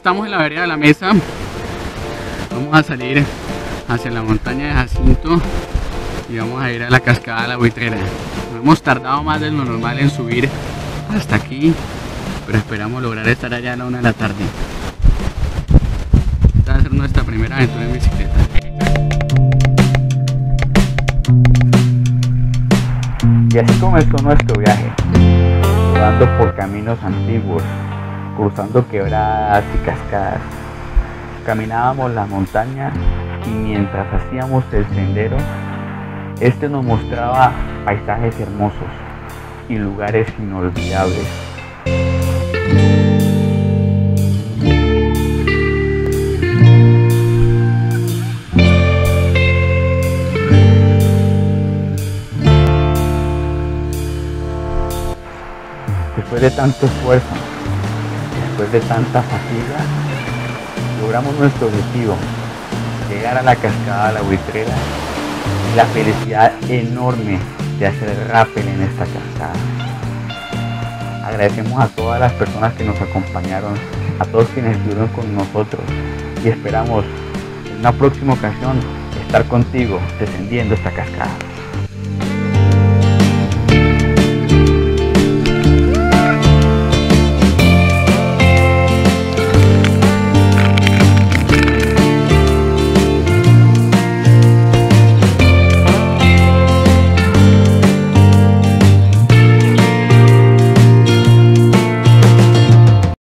estamos en la vereda de la mesa. Vamos a salir hacia la montaña de Jacinto y vamos a ir a la cascada de la Buitrera. No hemos tardado más de lo normal en subir hasta aquí, pero esperamos lograr estar allá a la 1 de la tarde. Esta va a ser nuestra primera aventura en bicicleta. Y así comenzó nuestro viaje, rodando por caminos antiguos, cruzando quebradas y cascadas. Caminábamos la montaña y mientras hacíamos el sendero, este nos mostraba paisajes hermosos y lugares inolvidables. Después de tanto esfuerzo, después de tanta fatiga, logramos nuestro objetivo, llegar a la cascada de la Buitrera y la felicidad enorme de hacer rappel en esta cascada. Agradecemos a todas las personas que nos acompañaron, a todos quienes estuvieron con nosotros y esperamos en una próxima ocasión estar contigo descendiendo esta cascada.